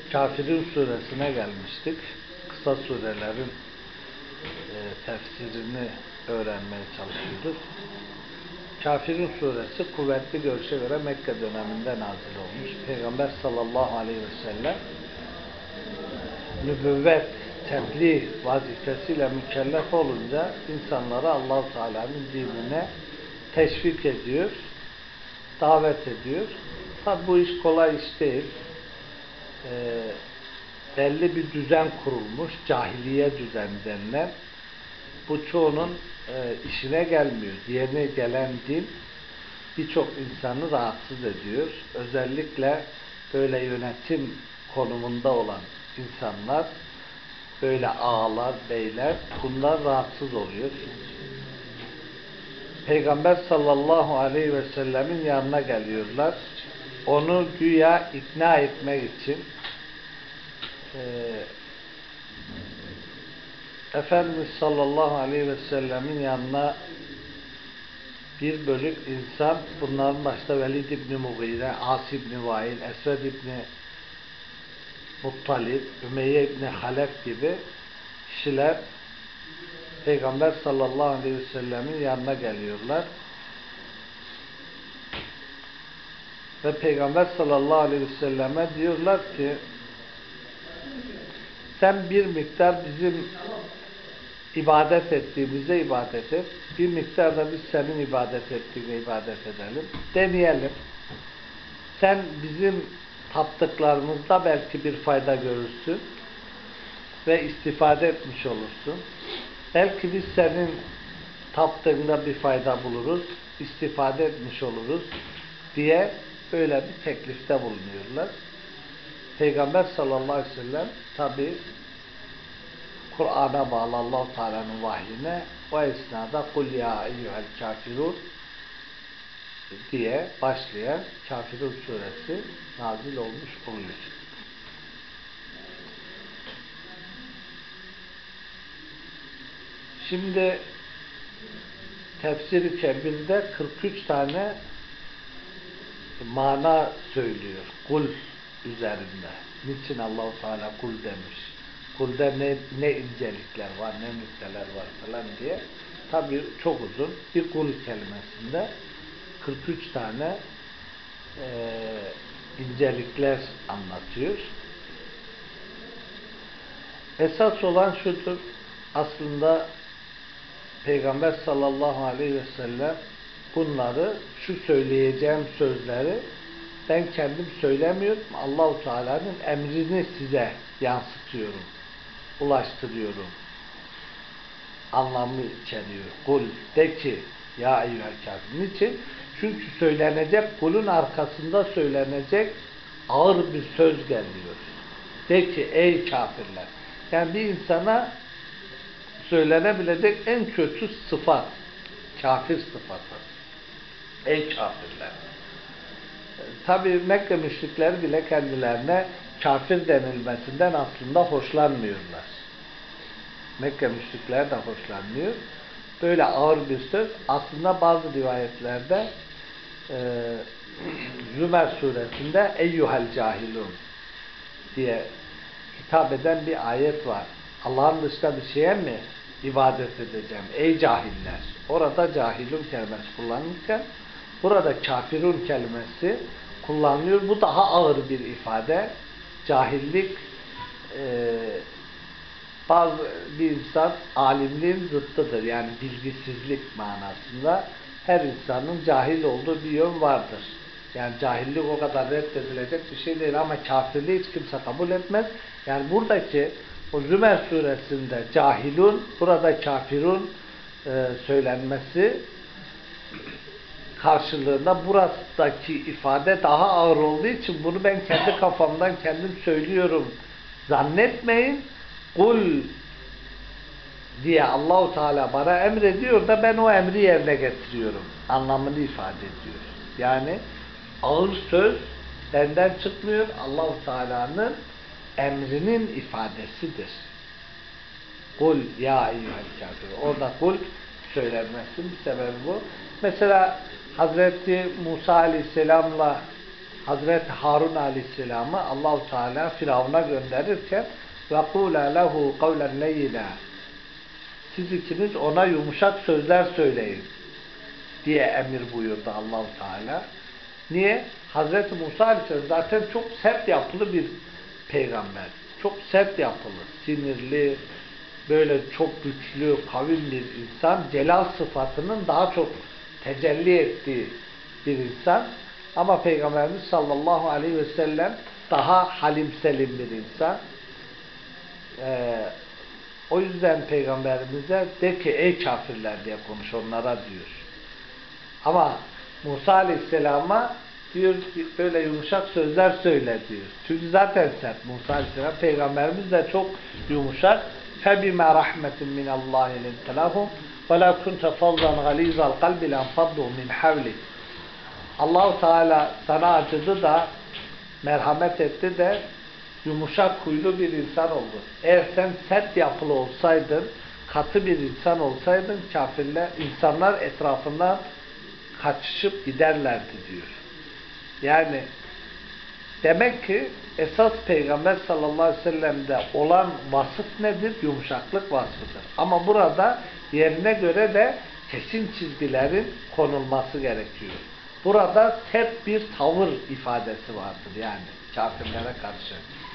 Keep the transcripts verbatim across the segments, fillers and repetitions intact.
Kafirun suresine gelmiştik. Kısa surelerin e, tefsirini öğrenmeye çalışıyorduk. Kafirun suresi kuvvetli görüşe göre Mekke döneminde nazil olmuş. Peygamber sallallahu aleyhi ve sellem nübüvvet, tebliğ vazifesiyle mükellef olunca insanları Allah-u Teala'nın dinine teşvik ediyor, davet ediyor. Tabi bu iş kolay iş değil. Ee, belli bir düzen kurulmuş, cahiliye düzen denilen. Bu çoğunun e, işine gelmiyor. Diğerine gelen din birçok insanı rahatsız ediyor. Özellikle böyle yönetim konumunda olan insanlar, böyle ağalar, beyler, bunlar rahatsız oluyor. Peygamber sallallahu aleyhi ve sellemin yanına geliyorlar. Onu güya ikna etmek için e, Efendimiz sallallahu aleyhi ve sellemin yanına bir bölük insan, bunların başta Velid İbni Mughire, As İbni Vail, Esved İbni Muttalib, Ümeyye İbni Halef gibi kişiler Peygamber sallallahu aleyhi ve sellemin yanına geliyorlar. Ve Peygamber sallallahu aleyhi ve selleme diyorlar ki sen bir miktar bizim ibadet ettiğimize ibadet et. Bir miktar da biz senin ibadet ettiğine ibadet edelim. Deneyelim. Sen bizim taptıklarımızda belki bir fayda görürsün ve istifade etmiş olursun. Belki biz senin taptığında bir fayda buluruz, istifade etmiş oluruz diye böyle bir teklifte bulunuyorlar. Peygamber sallallahu aleyhi ve sellem tabi Kur'an'a bağlı Allah-u Teala'nın vahyine o esnada kul ya eyyuhel kafirun diye başlayan Kafirun suresi nazil olmuş oluyor. Şimdi tefsir-i kebirde kırk üç tane mana söylüyor. Kul üzerinde. Niçin Allah-u Teala kul demiş? Kulda ne, ne incelikler var, ne nükteler var falan diye. Tabii çok uzun. Bir kul kelimesinde kırk üç tane e, incelikler anlatıyor. Esas olan şudur. Aslında Peygamber sallallahu aleyhi ve sellem bunları, şu söyleyeceğim sözleri ben kendim söylemiyorum. Allah-u Teala'nın emrini size yansıtıyorum, ulaştırıyorum. Anlamı içeriyor. Kul, de ki ya eyyühel kafir. Niçin? Çünkü söylenecek, kulun arkasında söylenecek ağır bir söz geliyor. De ki ey kafirler. Yani bir insana söylenebilecek en kötü sıfat, kafir sıfatı. Ey kafirler. Tabi Mekke müşrikleri bile kendilerine kafir denilmesinden aslında hoşlanmıyorlar. Mekke müşrikler de hoşlanmıyor. Böyle ağır bir söz aslında bazı rivayetlerde e, Zümer suresinde eyyuhel cahilun diye hitap eden bir ayet var. Allah'ın dışında bir şeye mi ibadet edeceğim? Ey cahiller. Orada cahilun kelimesi kullanılırken burada kafirun kelimesi kullanılıyor. Bu daha ağır bir ifade. Cahillik e, bazı bir insan alimliğin zıttıdır. Yani bilgisizlik manasında her insanın cahil olduğu bir yön vardır. Yani cahillik o kadar reddedilecek bir şey değil ama kafirliği hiç kimse kabul etmez. Yani buradaki o Zümer suresinde cahilun, burada kafirun e, söylenmesi karşılığında buradaki ifade daha ağır olduğu için bunu ben kendi kafamdan kendim söylüyorum zannetmeyin. Kul diye Allah-u Teala bana emrediyor da ben o emri yerine getiriyorum. Anlamını ifade ediyor. Yani ağır söz benden çıkmıyor. Allah-u Teala'nın emrinin ifadesidir. Kul ya eyyuhel kafir. Orada kul söylenmesinin bir sebebi bu. Mesela Hazreti Musa Aleyhisselam'la Hazreti Harun Aleyhisselam'ı Allahu Teala Firavun'a gönderirken ve kula lehu kavlen leyyina, siz ikiniz ona yumuşak sözler söyleyin diye emir buyurdu Allahu Teala. Niye? Hazreti Musa Aleyhisselam zaten çok sert yapılı bir peygamber. Çok sert yapılı, sinirli, böyle çok güçlü, kavim bir insan. Celal sıfatının daha çok tecelli ettiği bir insan. Ama Peygamberimiz sallallahu aleyhi ve sellem daha halim selim bir insan. Ee, o yüzden Peygamberimize de ki ey kafirler diye konuş onlara diyor. Ama Musa Aleyhisselam'a diyor ki böyle yumuşak sözler söyle diyor. Çünkü zaten sert Musa Aleyhisselam. Peygamberimiz de çok yumuşak. فَبِمَا رَحْمَةٍ مِنَ اللّٰهِ لِنْتَلَهُمْ وَلَا كُنْتَ فَضًّا غَلِيظَ الْقَلْبِ لَنْفَضُّوا مِنْ حَوْلِكَ. Allah-u Teala sana acıdı da, merhamet etti de yumuşak huylu bir insan oldun. Eğer sen sert yapılı olsaydın, katı bir insan olsaydın, kafirler, insanlar etrafından kaçışıp giderlerdi diyor. Yani demek ki esas Peygamber sallallahu aleyhi ve sellem'de olan vasıf nedir? Yumuşaklık vasfıdır. Ama burada yerine göre de kesin çizgilerin konulması gerekiyor. Burada sert bir tavır ifadesi vardır yani kafirlere karşı.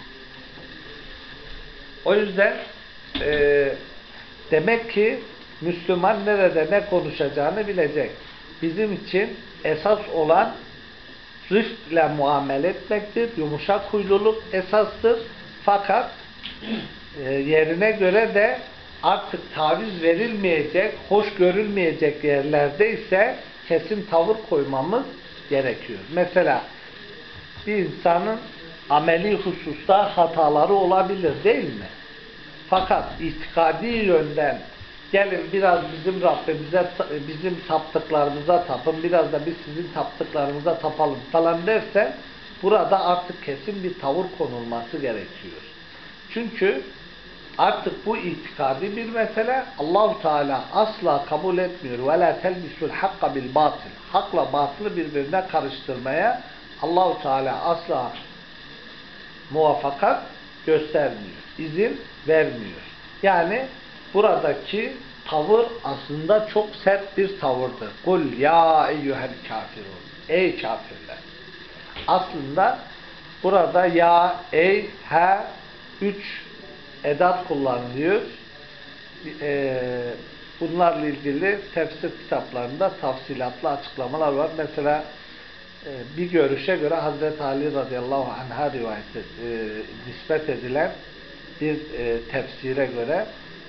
O yüzden e, demek ki Müslüman nerede ne konuşacağını bilecek. Bizim için esas olan rifkle muamele etmektir. Yumuşak huyluluk esastır. Fakat e, yerine göre de artık taviz verilmeyecek, hoş görülmeyecek yerlerde ise kesin tavır koymamız gerekiyor. Mesela bir insanın ameli hususta hataları olabilir değil mi? Fakat itikadi yönden gelin biraz bizim Rabbimize, bizim taptıklarımıza tapın, biraz da biz sizin taptıklarımıza tapalım falan derse burada artık kesin bir tavır konulması gerekiyor. Çünkü artık bu itikadi bir mesele. Allah-u Teala asla kabul etmiyor. وَلَا تَلْبِسُ الْحَقَّ بِالْبَاطِلِ. Hakla batılı birbirine karıştırmaya Allah-u Teala asla muvaffakat göstermiyor. İzin vermiyor. Yani buradaki tavır aslında çok sert bir tavırdır. قُلْ ya eyyuhel kafirun. Ey kafirler. Aslında burada ya, ey, he, üç edat kullanılıyor. Ee, bunlarla ilgili tefsir kitaplarında tafsilatlı açıklamalar var. Mesela e, bir görüşe göre Hazreti Ali radıyallahu anh'a rivayet e, nispet edilen bir e, tefsire göre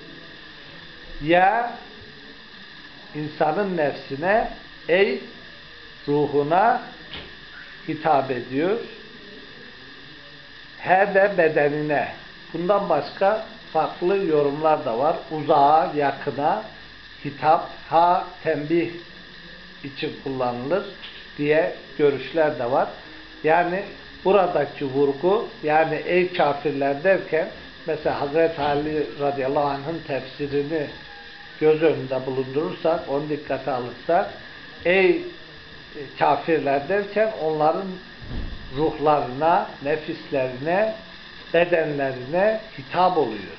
ya insanın nefsine, ey ruhuna hitap ediyor. He de bedenine. Bundan başka farklı yorumlar da var. Uzağa, yakına hitap, ha tembih için kullanılır diye görüşler de var. Yani buradaki vurgu, yani ey kafirler derken mesela Hazreti Ali radıyallahu anh'ın tefsirini göz önünde bulundurursak, onu dikkate alırsak, ey kafirler derken onların ruhlarına, nefislerine, bedenlerine hitap oluyor.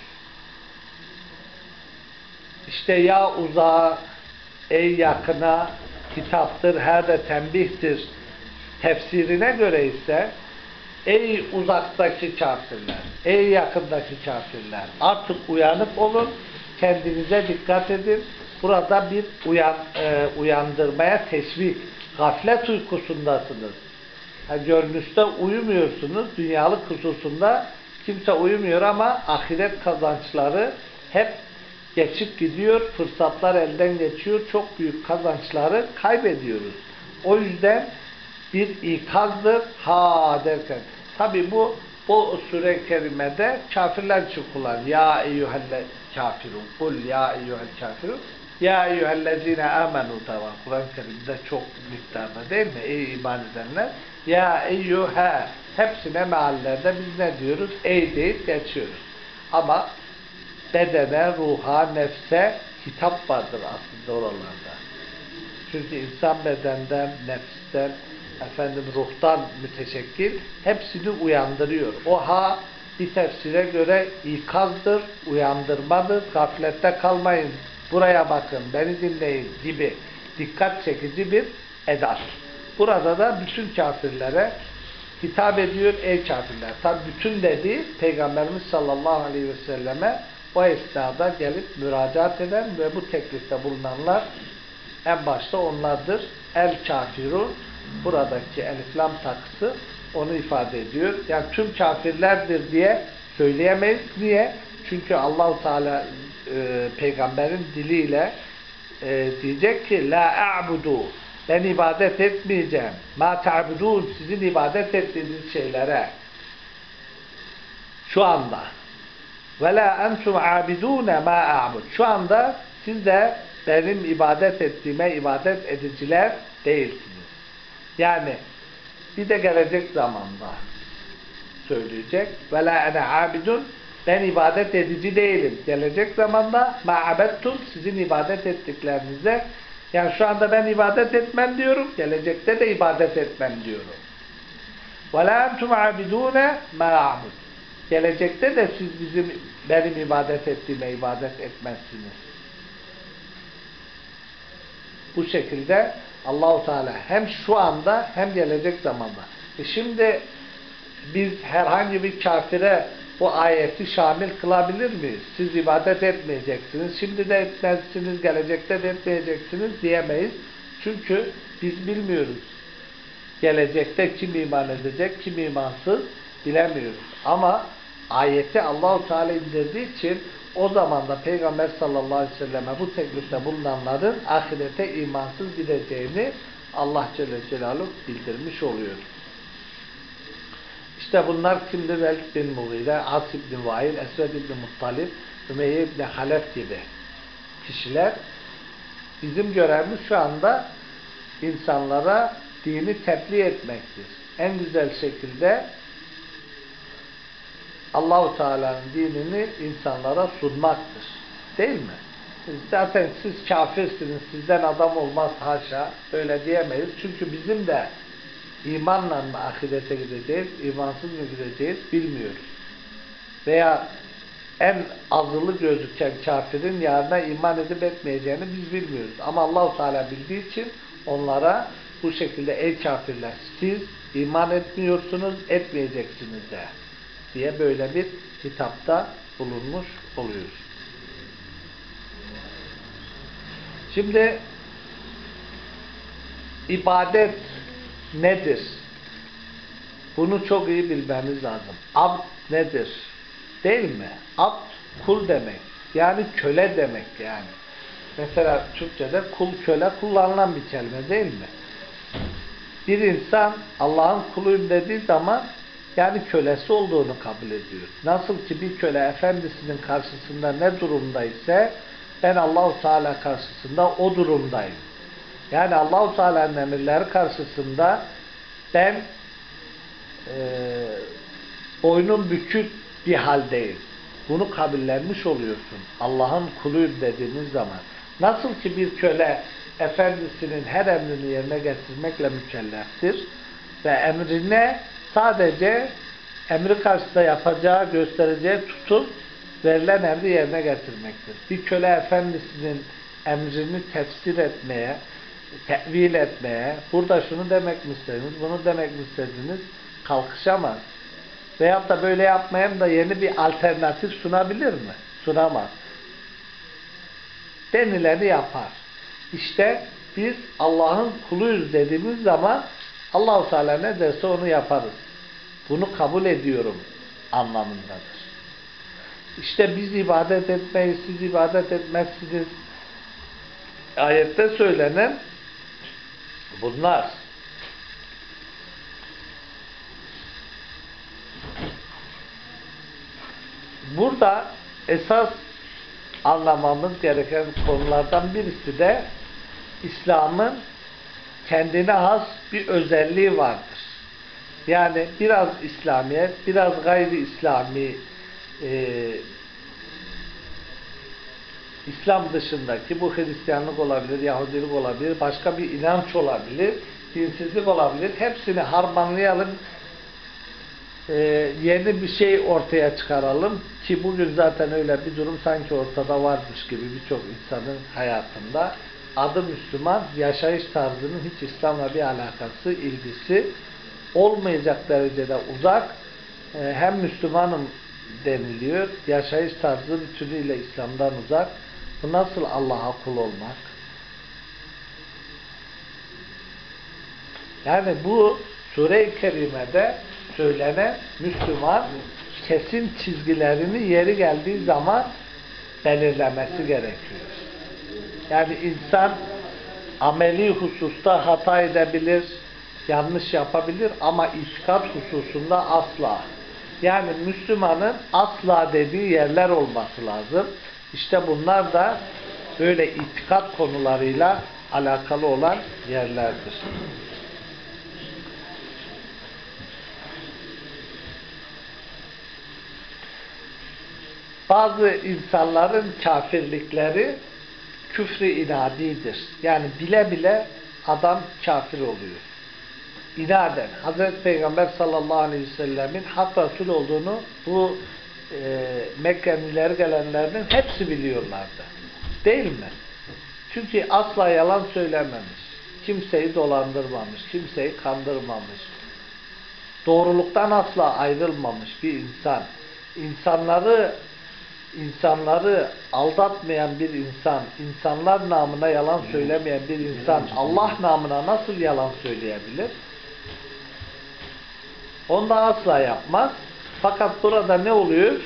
İşte ya uzağa, ey yakına hitaptır, her de tembihtir tefsirine göre ise ey uzaktaki kafirler, ey yakındaki kafirler artık uyanık olun, kendinize dikkat edin. Burada bir uyan, e, uyandırmaya teşvik, gaflet uykusundasınız. Ha, görünüşte uyumuyorsunuz, dünyalık hususunda kimse uyumuyor ama ahiret kazançları hep geçip gidiyor, fırsatlar elden geçiyor, çok büyük kazançları kaybediyoruz. O yüzden bir ikazdır, ha derken. Tabi bu, bu sure-i kerimede kafirler için kullan. Ya eyyühelle kafirun, kul ya eyyühel kafirun, ya eyyühellezine amenu da var. Kur'an-ı Kerim'de çok miktarda değil mi? Ey iman edenler. Ya eyyühe, hepsine meallerde biz ne diyoruz? Ey deyip geçiyoruz. Ama bedene, ruha, nefse hitap vardır aslında oralarda. Çünkü insan bedenden, nefisten efendim ruhtan müteşekkil hepsini uyandırıyor. O ha bir tefsire göre ikazdır, uyandırmadır, gaflette kalmayın, buraya bakın, beni dinleyin gibi dikkat çekici bir edat. Burada da bütün kafirlere hitap ediyor, ey kafirler. Tabi bütün dediği Peygamberimiz sallallahu aleyhi ve selleme o esnada gelip müracaat eden ve bu teklifte bulunanlar en başta onlardır. El kafirun, buradaki elif-lam takısı onu ifade ediyor. Yani tüm kafirlerdir diye söyleyemeyiz. Niye? Çünkü Allah-u Teala e, peygamberin diliyle e, diyecek ki la a'budu, ben ibadet etmeyeceğim. Ma ta'budun, sizin ibadet ettiğiniz şeylere. Şu anda. Ve la entum abidune ma a'bud. Şu anda siz de benim ibadet ettiğime ibadet ediciler değilsiniz. Yani bir de gelecek zamanda söyleyecek. Ve la ene abidun, ben ibadet edici değilim. Gelecek zamanda ma abettum, sizin ibadet ettiklerinize. Yani şu anda ben ibadet etmem diyorum. Gelecekte de ibadet etmem diyorum. Ve la entum abidune ma a'bud. Gelecekte de siz bizim benim ibadet ettiğime ibadet etmezsiniz. Bu şekilde Allah-u Teala hem şu anda hem gelecek zamanda. E şimdi biz herhangi bir kafire bu ayeti şamil kılabilir miyiz? Siz ibadet etmeyeceksiniz, şimdi de etmezsiniz, gelecekte de etmeyeceksiniz diyemeyiz. Çünkü biz bilmiyoruz. Gelecekte kim iman edecek, kim imansız bilemiyoruz. Ama ayeti Allah-u Teala indirdiği için o zaman da Peygamber sallallahu aleyhi ve selleme bu teklifte bulunanların ahirete imansız gideceğini Allah Celle Celaluhu bildirmiş oluyor. İşte bunlar kimdir? Velid bin Mughire, As ibn Vail, Esved ibn Muttalib, Ümeyye ibn Halef gibi kişiler. Bizim görevimiz şu anda insanlara dini tebliğ etmektir. En güzel şekilde Allah-u Teala'nın dinini insanlara sunmaktır. Değil mi? Zaten siz kafirsiniz, sizden adam olmaz haşa, öyle diyemeyiz. Çünkü bizim de imanla mı ahirete gideceğiz, imansız mı gideceğiz bilmiyoruz. Veya en azılı gözüken kafirin yarına iman edip etmeyeceğini biz bilmiyoruz. Ama Allah-u Teala bildiği için onlara bu şekilde ey kafirler, siz iman etmiyorsunuz, etmeyeceksiniz de diye böyle bir hitapta bulunmuş oluyoruz. Şimdi ibadet nedir? Bunu çok iyi bilmemiz lazım. Abd nedir? Değil mi? Abd kul demek. Yani köle demek yani. Mesela Türkçe'de kul köle kullanılan bir kelime değil mi? Bir insan Allah'ın kuluyum dediği zaman yani kölesi olduğunu kabul ediyor. Nasıl ki bir köle efendisinin karşısında ne durumdaysa ben Allah-u Teala karşısında o durumdayım. Yani Allah-u Teala'nın emirleri karşısında ben e, boynum bükük bir haldeyim. Bunu kabullenmiş oluyorsun. Allah'ın kuluyum dediğiniz zaman. Nasıl ki bir köle efendisinin her emrini yerine getirmekle mükelleftir ve emrine sadece emri karşısında yapacağı, göstereceği tutup verilen emri yerine getirmektir. Bir köle efendisinin emrini tefsir etmeye, tevil etmeye, burada şunu demek mi istediniz, bunu demek mi istediniz, kalkışamaz. Veyahut da böyle yapmayan da yeni bir alternatif sunabilir mi? Sunamaz. Denileni yapar. İşte biz Allah'ın kuluyuz dediğimiz zaman Allah-u Teala ne derse onu yaparız. Bunu kabul ediyorum anlamındadır. İşte biz ibadet etmeyiz, siz ibadet etmezsiniz. Ayette söylenen bunlar. Burada esas anlamamız gereken konulardan birisi de İslam'ın kendine has bir özelliği vardır. Yani biraz İslamiyet, biraz gayri İslami e, İslam dışındaki bu Hristiyanlık olabilir, Yahudilik olabilir, başka bir inanç olabilir. dinsizlik olabilir. Hepsini harmanlayalım. Ee, yeni bir şey ortaya çıkaralım ki bugün zaten öyle bir durum sanki ortada varmış gibi birçok insanın hayatında. Adı Müslüman, yaşayış tarzının hiç İslam'la bir alakası, ilgisi olmayacak derecede uzak. Ee, hem Müslümanım deniliyor, yaşayış tarzı bütünüyle İslam'dan uzak. Bu nasıl Allah'a kul olmak? Yani bu Sure-i Kerime'de söylenen Müslüman kesin çizgilerini yeri geldiği zaman belirlemesi gerekiyor. Yani insan ameli hususta hata edebilir, yanlış yapabilir ama itikat hususunda asla. Yani Müslümanın asla dediği yerler olması lazım. İşte bunlar da böyle itikat konularıyla alakalı olan yerlerdir. Bazı insanların kafirlikleri küfrü inadidir. Yani bile bile adam kafir oluyor. İnaden. Hazreti Peygamber sallallahu aleyhi ve sellemin hak Resul olduğunu bu e, Mekke'nin ileri gelenlerinin hepsi biliyorlardı. Değil mi? Çünkü asla yalan söylememiş. Kimseyi dolandırmamış. Kimseyi kandırmamış. Doğruluktan asla ayrılmamış bir insan. İnsanları İnsanları aldatmayan bir insan, insanlar namına yalan söylemeyen bir insan, Allah namına nasıl yalan söyleyebilir? Onu da asla yapmaz. Fakat burada ne oluyor?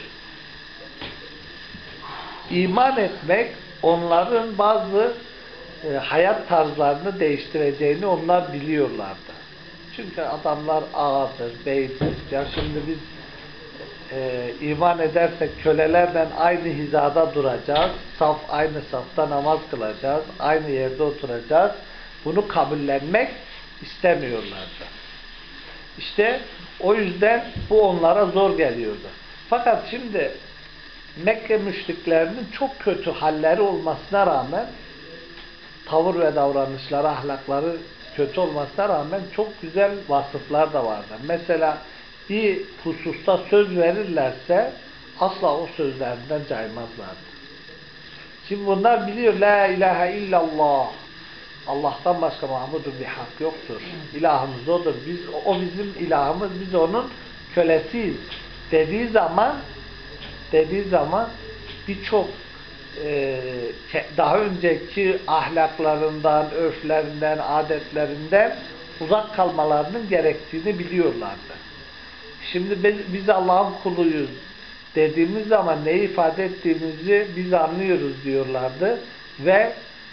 İman etmek, onların bazı e, hayat tarzlarını değiştireceğini onlar biliyorlardı. Çünkü adamlar ağadır, beydir. Ya şimdi biz Ee, iman edersek kölelerden aynı hizada duracağız. Saf, aynı safta namaz kılacağız. Aynı yerde oturacağız. Bunu kabullenmek istemiyorlardı. İşte o yüzden bu onlara zor geliyordu. Fakat şimdi Mekke müşriklerinin çok kötü halleri olmasına rağmen, tavır ve davranışları, ahlakları kötü olmasına rağmen çok güzel vasıflar da vardı. Mesela bir hususta söz verirlerse asla o sözlerinden caymazlardı. Şimdi bunlar biliyor la ilahe illallah. Allah'tan başka mahmudun bir hak yoktur. İlahımız odur. Biz, o bizim ilahımız, biz onun kölesiyiz. Dediği zaman dediği zaman birçok e, daha önceki ahlaklarından, örflerinden, adetlerinden uzak kalmalarının gerektiğini biliyorlardı. Şimdi biz, biz Allah'ın kuluyuz dediğimiz zaman ne ifade ettiğimizi biz anlıyoruz diyorlardı ve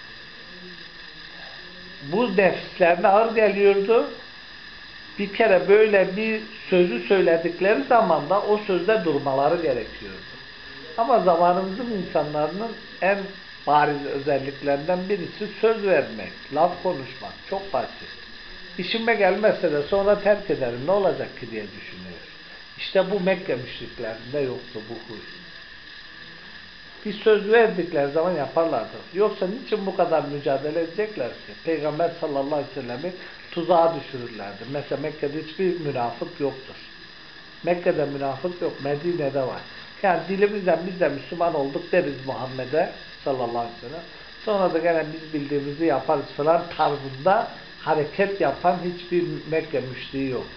bu nefislerine ağır geliyordu. Bir kere böyle bir sözü söyledikleri zaman da o sözde durmaları gerekiyordu. Ama zamanımızın insanların en bariz özelliklerinden birisi söz vermek, laf konuşmak. Çok basit. İşime gelmezse de sonra terk ederim. Ne olacak ki diye düşünüyor. İşte bu Mekke müşriklerinde yoktu bu huy. Bir söz verdikleri zaman yaparlardı. Yoksa niçin bu kadar mücadele edecekler ki? Peygamber sallallahu aleyhi ve sellem'i tuzağa düşürürlerdi. Mesela Mekke'de hiçbir münafık yoktur. Mekke'de münafık yok. Medine'de var. Yani dilimizden biz de Müslüman olduk deriz Muhammed'e sallallahu aleyhi ve sellem. Sonra da gene biz bildiğimizi yaparız falan tarzında hareket yapan hiçbir Mekke müşriği yok.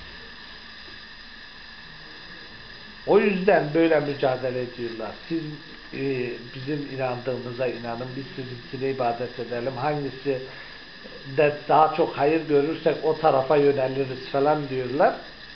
O yüzden böyle mücadele ediyorlar. Siz e, bizim inandığımıza inanın, biz sizinkine ibadet edelim. Hangisi de daha çok hayır görürsek o tarafa yöneliriz falan diyorlar.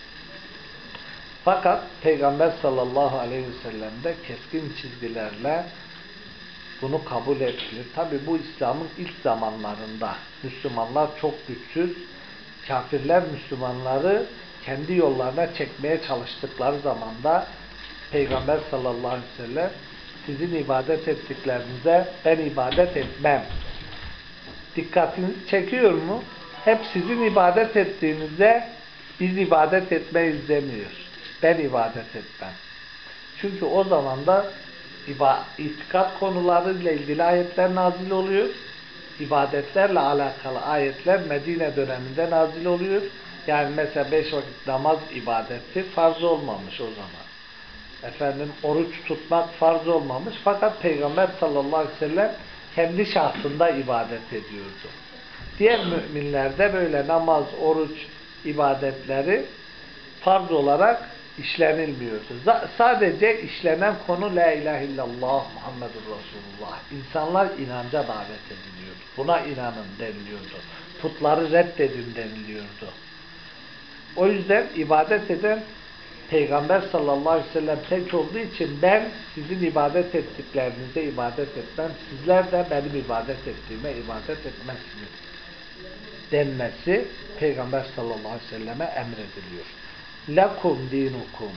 Fakat Peygamber sallallahu aleyhi ve sellem de keskin çizgilerle bunu kabul etmiyor. Tabi bu İslam'ın ilk zamanlarında Müslümanlar çok güçsüz, kafirler Müslümanları kendi yollarına çekmeye çalıştıkları zamanda Peygamber sallallahu aleyhi ve sellem sizin ibadet ettiklerinize ben ibadet etmem. Dikkatinizi çekiyor mu? Hep sizin ibadet ettiğinizde biz ibadet etmeyiz demiyor. Ben ibadet etmem. Çünkü o zaman da itikat konularıyla ilgili ayetler nazil oluyor. ibadetlerle alakalı ayetler Medine döneminde nazil oluyor. Yani mesela beş vakit namaz ibadeti farz olmamış o zaman. Efendim oruç tutmak farz olmamış. Fakat Peygamber sallallahu aleyhi ve sellem kendi şahsında ibadet ediyordu. Diğer müminlerde böyle namaz, oruç ibadetleri farz olarak işlenilmiyordu. Sadece işlenen konu La ilahe illallah Muhammedur Resulullah. İnsanlar inanca davet ediliyordu. Buna inanın deniliyordu. Putları reddedin deniliyordu. O yüzden ibadet eden Peygamber sallallahu aleyhi ve sellem tek olduğu için ben sizin ibadet ettiklerinize ibadet etmem. Sizler de benim ibadet ettiğime ibadet etmezsiniz denmesi Peygamber sallallahu aleyhi ve selleme emrediliyor. Lekum dinukum.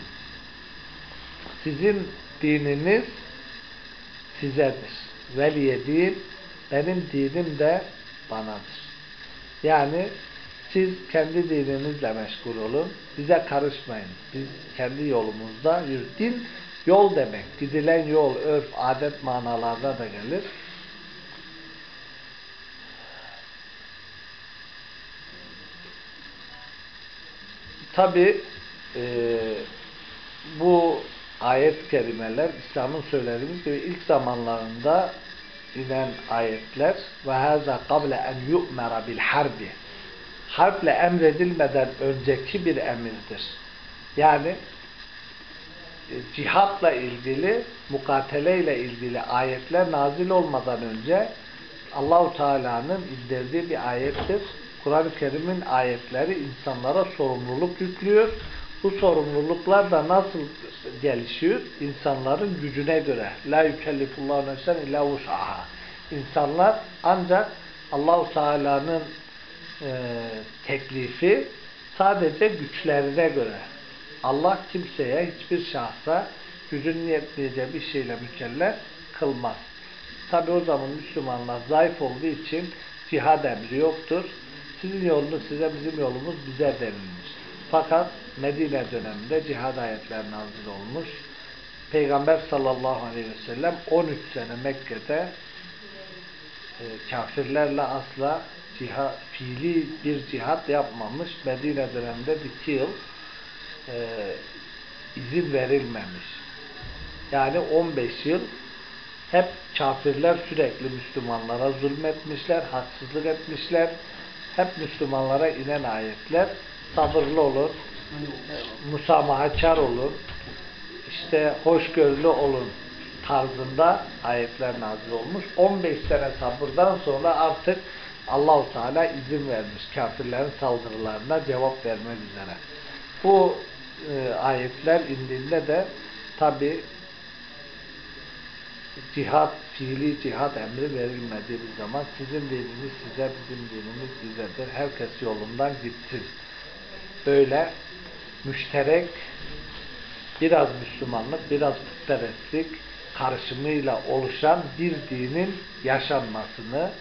Sizin dininiz sizedir. Veliye din, benim dinim de banadır. Yani siz kendi dininizle meşgul olun. Bize karışmayın. Biz kendi yolumuzda yürü. Din yol demek. Gidilen yol, örf, adet manalarda da gelir. Tabi e, bu ayet kelimeler İslam'ın söylediğimiz gibi ilk zamanlarında inen ayetler ve haza qabla en yu'mera bil harbi, harple emredilmeden önceki bir emirdir. Yani e, cihatla ilgili, mukatele ilgili ayetler nazil olmadan önce Allah-u Teala'nın indirdiği bir ayettir. Kur'an-ı Kerim'in ayetleri insanlara sorumluluk yüklüyor. Bu sorumluluklar da nasıl gelişiyor? İnsanların gücüne göre. La yükellifullahu nefsen illa vus'aha. İnsanlar ancak Allah-u Teala'nın e, teklifi sadece güçlerine göre. Allah kimseye, hiçbir şahsa gücünün yetmeyeceği bir şeyle mükellef kılmaz. Tabi o zaman Müslümanlar zayıf olduğu için cihad emri yoktur. Sizin yolunuz size, bizim yolumuz bize denilmiş. Fakat Medine döneminde cihad ayetleri nazil olmuş. Peygamber sallallahu aleyhi ve sellem on üç sene Mekke'de e, kafirlerle asla cihad, fiili bir cihad yapmamış. Medine döneminde iki yıl e, izin verilmemiş. Yani on beş yıl hep kafirler sürekli Müslümanlara zulmetmişler, haksızlık etmişler. Hep Müslümanlara inen ayetler sabırlı olun, musamahakar olun, işte hoşgörülü olun tarzında ayetler nazil olmuş. on beş sene sabırdan sonra artık Allah-u Teala izin vermiş kafirlerin saldırılarına cevap vermek üzere. Bu e, ayetler indiğinde de tabi cihat, fiili cihat emri verilmediği bir zaman sizin dininiz size, bizim dinimiz bizedir. Herkes yolundan gitsin. Böyle müşterek biraz Müslümanlık, biraz putperestlik karışımıyla oluşan bir dinin yaşanmasını,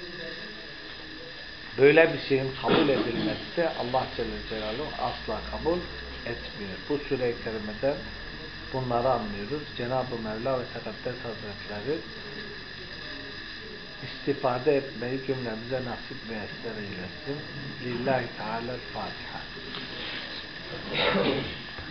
böyle bir şeyin kabul edilmesi de Allah Celle Celaluhu asla kabul etmiyor. Bu Sure-i Kerime'den bunları anlıyoruz. Cenab-ı Mevla ve Tekaddes Hazretleri istifade etmeyi cümlemize nasip müyesser eylesin. Lillahi Teala'l-Fatiha.